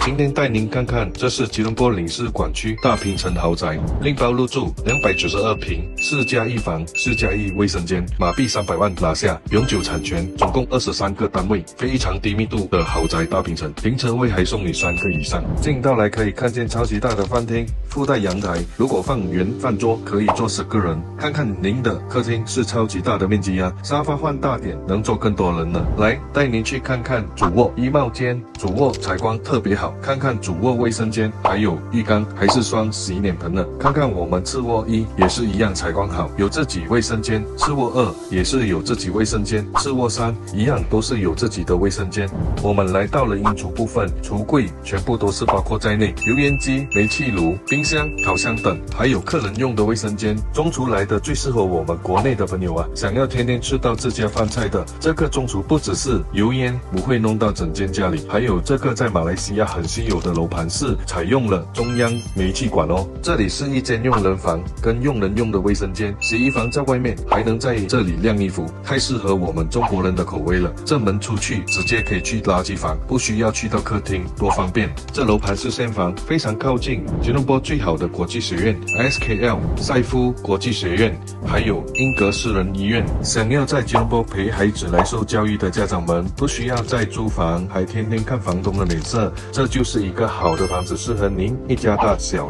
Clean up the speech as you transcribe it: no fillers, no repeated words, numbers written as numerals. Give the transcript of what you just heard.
今天带您看看，这是吉隆坡领事馆区大平层豪宅，另包入住292平，4+1房，4+1卫生间，马币300万拿下，永久产权，总共23个单位，非常低密度的豪宅大平层，停车位还送你3个以上。进到来可以看见超级大的饭厅，附带阳台，如果放圆饭桌可以坐10个人。看看您的客厅是超级大的面积啊，沙发换大点，能坐更多人呢。来，带您去看看主卧衣帽间，主卧采光特别好。看看主卧卫生间，还有浴缸，还是双洗脸盆呢。看看我们次卧1也是一样采光好，有自己卫生间。次卧2也是有自己卫生间，次卧3一样都是有自己的卫生间。我们来到了衣橱部分，橱柜全部都是包括在内，油烟机、煤气炉、冰箱、烤箱等，还有客人用的卫生间。中厨来的最适合我们国内的朋友啊，想要天天吃到自家饭菜的。这个中厨不只是油烟不会弄到整间家里，还有这个在马来西亚很稀有的楼盘是采用了中央煤气管哦。这里是一间用人房跟用人用的卫生间，洗衣房在外面，还能在这里晾衣服，太适合我们中国人的口味了。这门出去直接可以去垃圾房，不需要去到客厅，多方便。这楼盘是现房，非常靠近吉隆坡最好的国际学院 SKL 赛夫国际学院，还有英格私人医院。想要在吉隆坡陪孩子来受教育的家长们，不需要再租房，还天天看房东的脸色，这就是一个好的房子，适合您一家大小。